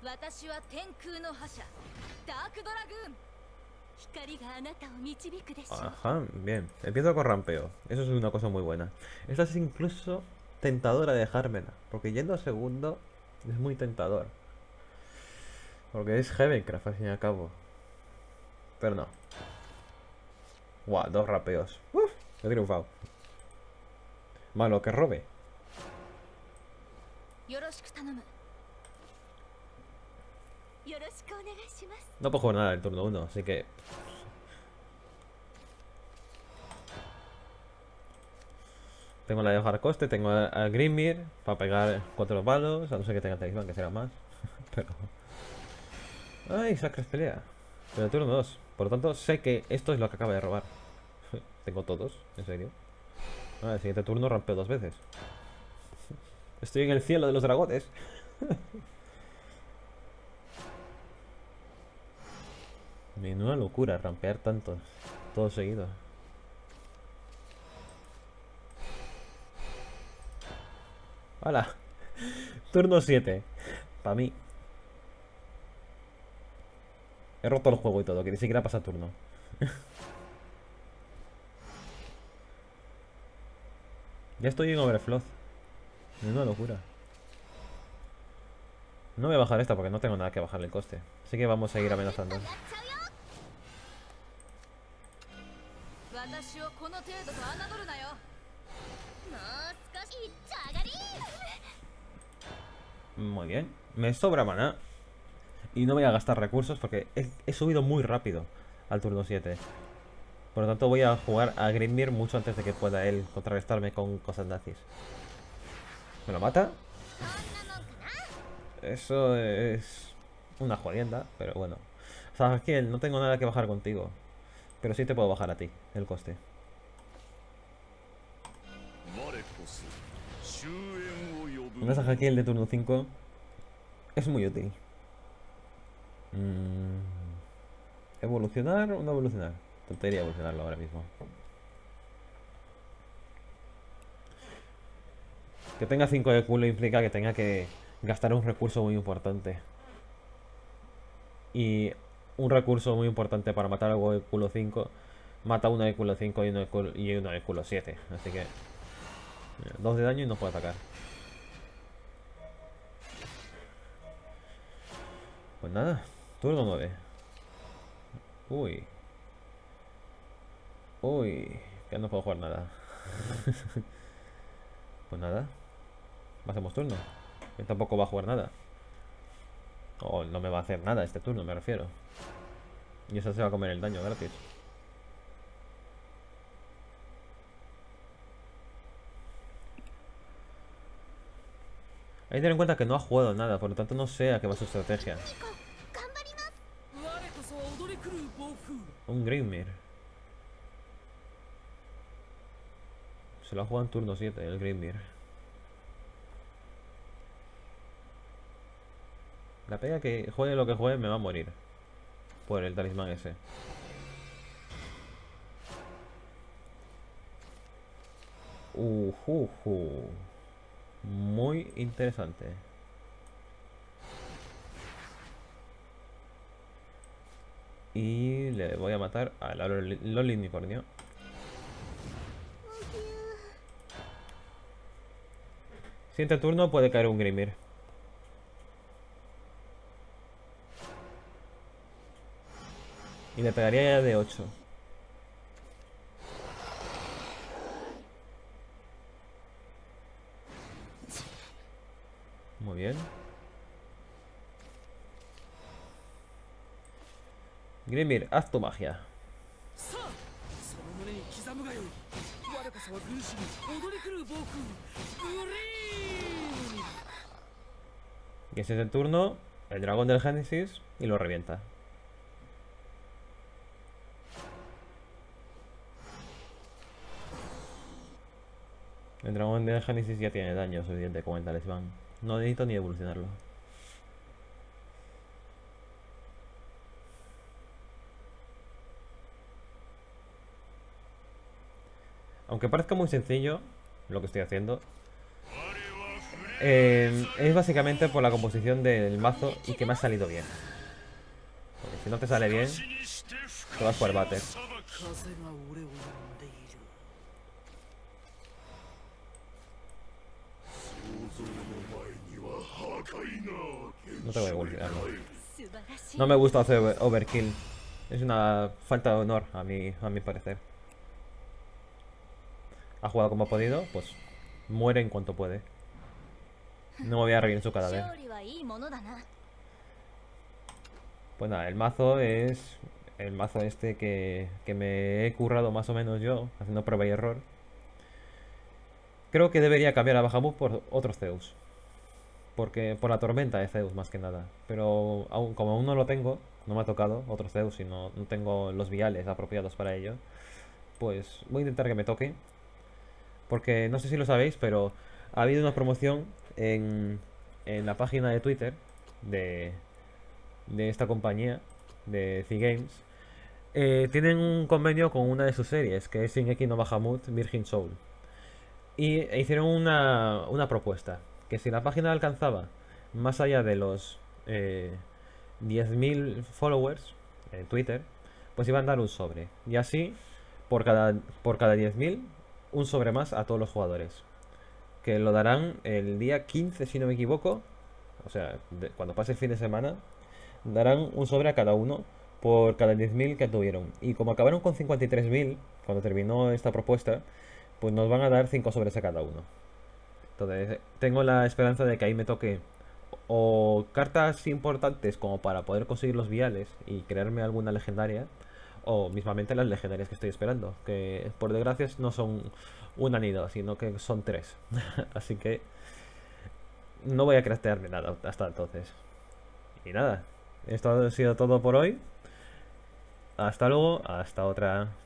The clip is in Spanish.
Ajá, bien. Empiezo con rampeo. Eso es una cosa muy buena. Esta es incluso tentadora de dejármela. Porque yendo a segundo es muy tentador. Porque es Heavencraft al fin y al cabo. Pero no. Guau, dos rapeos. Uf, he triunfado. Malo que robe. No puedo jugar nada el turno 1, así que... Tengo la de bajar coste, tengo a Grimir para pegar 4 palos, a no ser que tenga talismán, que será más. Pero... Ay, Sacres pelea. Pero el turno 2. Por lo tanto, sé que esto es lo que acaba de robar. Tengo todos, en serio. El siguiente turno rampeo 2 veces. Estoy en el cielo de los dragones. Menuda locura rampear tanto. Todo seguido. ¡Hala! Turno 7. Para mí. He roto el juego y todo, que ni siquiera pasa turno. Ya estoy en Overflow. Menuda locura. No voy a bajar esta porque no tengo nada que bajarle el coste. Así que vamos a seguir amenazando. Muy bien. Me sobra maná. Y no voy a gastar recursos porque he subido muy rápido al turno 7. Por lo tanto voy a jugar a Grimir mucho antes de que pueda él contrarrestarme con cosas nazis. ¿Me lo mata? Eso es una jodienda, pero bueno. Sabes que no tengo nada que bajar contigo. Pero sí te puedo bajar a ti, el coste. Un Sajakiel de turno 5 es muy útil. ¿Evolucionar o no evolucionar? Tontería evolucionarlo ahora mismo. Que tenga 5 de culo implica que tenga que gastar un recurso muy importante. Y un recurso muy importante para matar algo de culo 5 mata uno de culo 5 y uno de culo 7. Así que 2 de daño y no puede atacar. Pues nada, turno 9. Uy. Uy, que no puedo jugar nada. Pues nada, pasemos turno. Él tampoco va a jugar nada. O no me va a hacer nada este turno, me refiero. Y eso se va a comer el daño gratis. Hay que tener en cuenta que no ha jugado nada, por lo tanto no sé a qué va su estrategia. Un Grimir. Se lo ha jugado en turno 7, el Grimir. La pega que juegue lo que juegue me va a morir. Por el talismán ese. Muy interesante. Y le voy a matar al Loli Unicornio. Siguiente turno puede caer un Grimir. Y le pegaría ya de 8. Muy bien. Grimir, haz tu magia. Y ese es el turno, el dragón del Génesis, y lo revienta. El dragón del Génesis ya tiene daño suficiente con el talismán. No necesito ni evolucionarlo. Aunque parezca muy sencillo lo que estoy haciendo, Es básicamente por la composición del mazo y que me ha salido bien. Porque si no te sale bien, te vas por el váter. No tengo que evolucionarlo. No me gusta hacer overkill. Es una falta de honor a mi parecer. Ha jugado como ha podido, pues muere en cuanto puede. No me voy a reír en su cadáver. Pues nada, el mazo es el mazo este que me he currado más o menos yo, haciendo prueba y error. Creo que debería cambiar a Bahamut por otro Zeus. Porque por la tormenta de Zeus más que nada. Pero como aún no lo tengo, no me ha tocado otro Zeus y no tengo los viales apropiados para ello, pues voy a intentar que me toque. Porque no sé si lo sabéis, pero ha habido una promoción en la página de Twitter de esta compañía, de C-Games. Tienen un convenio con una de sus series, que es Shingeki no Bahamut Virgin Soul. Y hicieron una propuesta, que si la página alcanzaba más allá de los 10.000 followers en Twitter, pues iban a dar un sobre. Y así, por cada 10.000, un sobre más a todos los jugadores. Que lo darán el día 15, si no me equivoco. O sea, cuando pase el fin de semana, darán un sobre a cada uno por cada 10.000 que tuvieron. Y como acabaron con 53.000, cuando terminó esta propuesta, pues nos van a dar 5 sobres a cada uno. Entonces, tengo la esperanza de que ahí me toque o cartas importantes como para poder conseguir los viales y crearme alguna legendaria, o mismamente las legendarias que estoy esperando, que por desgracia no son una ni dos, sino que son 3. Así que no voy a craftearme nada hasta entonces. Y nada, esto ha sido todo por hoy. Hasta luego, hasta otra.